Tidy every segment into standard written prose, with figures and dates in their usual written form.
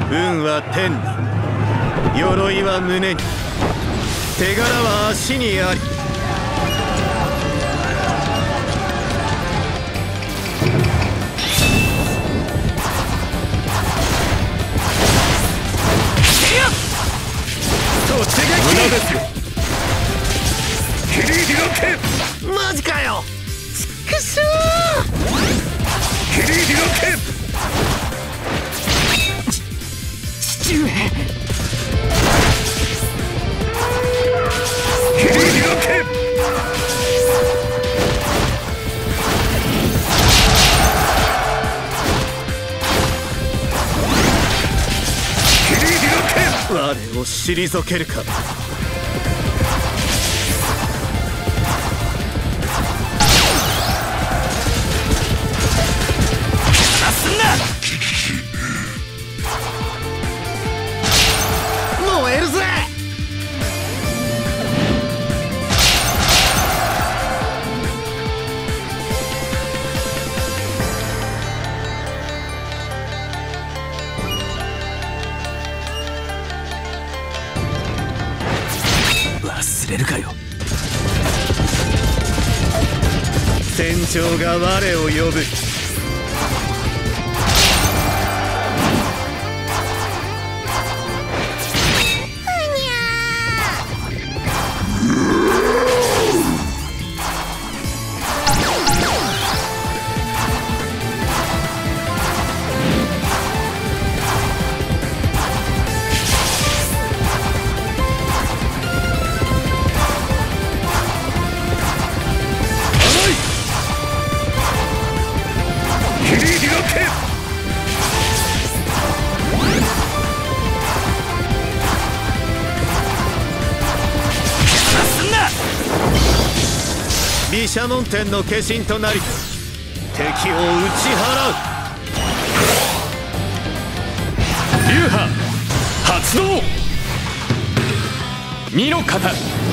運は天に、鎧は胸に、手柄は足にあり。突撃無駄ですよ。切り開け。マジかよ。くしょー。切り開け。父上。切り開け。切り開け。我を退けるか。すんな。燃えるぜ。忘れるかよ。戦場が我を呼ぶ。毘沙門天の化身となり敵を打ち払う。流派発動。身の型。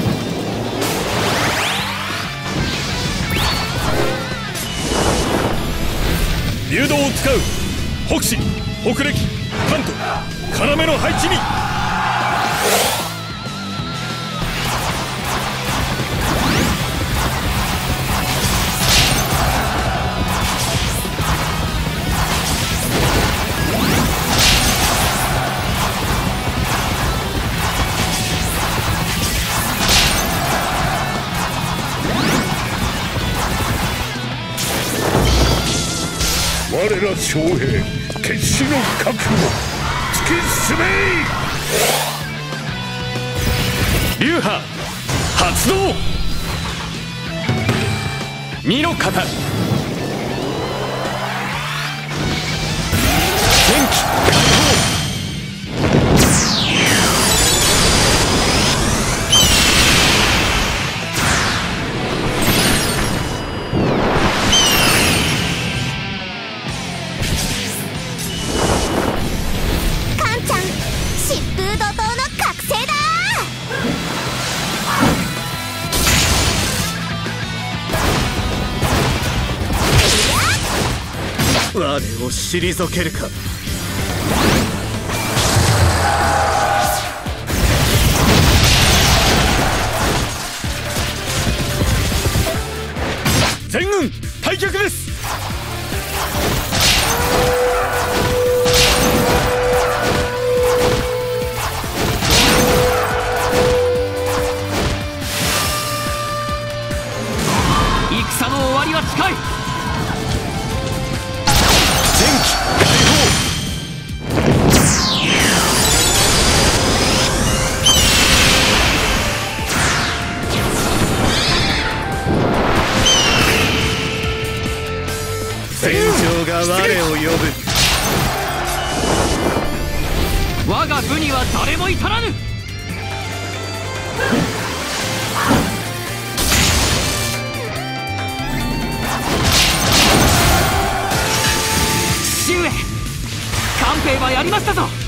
流動を使う。北進北暦関東要の配置に。我ら将兵決死の覚悟突き進め。流派発動。身の型。元気解放。我を退けるか。全軍退却です。 戦の終わりは近い。 前期解放。戦場が我を呼ぶ。 我が部には誰も至らぬ。父上、官兵はやりましたぞ。